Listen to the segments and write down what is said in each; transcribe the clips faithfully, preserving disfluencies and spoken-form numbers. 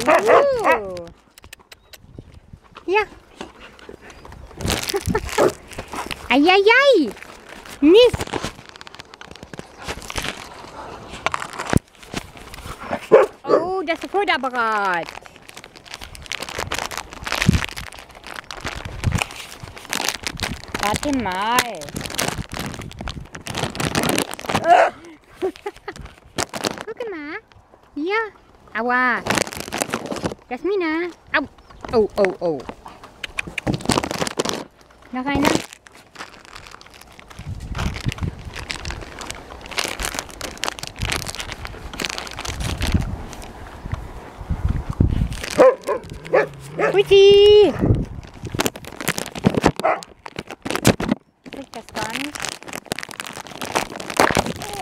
Uh. Ja. Eieiei. Mist. Oh, das ist Futterapparat. Warte mal. Guck mal. Hier. Aua. Jasmina. Au. Oh, oh, oh. Noch einer. Huti! Ich krieg das gar nicht. Oh.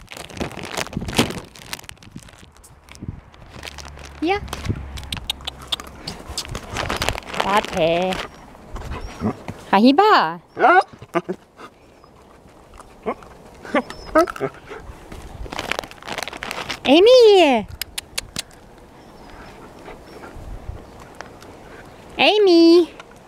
Hier. Warte. Rahiba. Amy. Amy.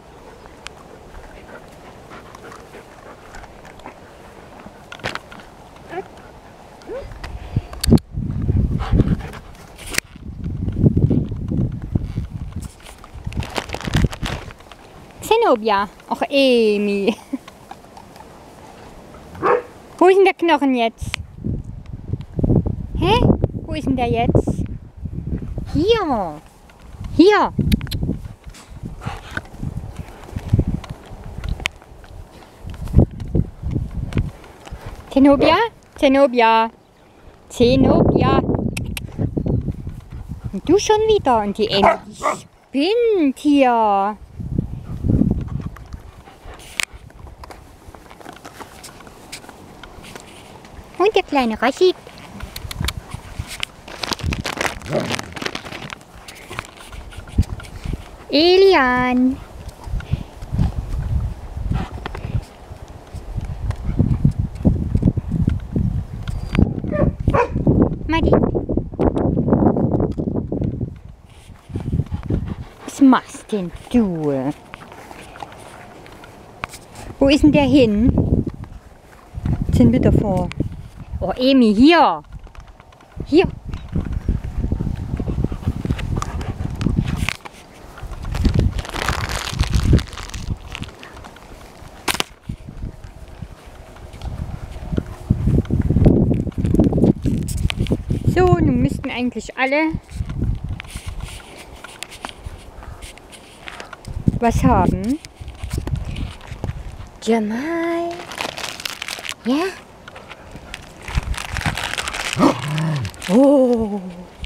Zenobia. Ach, Amy. Wo ist denn der Knochen jetzt? Hä? Wo ist denn der jetzt? Hier. Hier. Zenobia? Zenobia. Zenobia. Und du schon wieder. Und die Amy, die spinnt hier. Und der kleine Rashid. Elian. Madi. Was machst denn du? Wo ist denn der hin? Jetzt sind wir davor. Oh, Amy, hier. Hier. So, nun müssten eigentlich alle was haben. Jamal. Ja? Oh.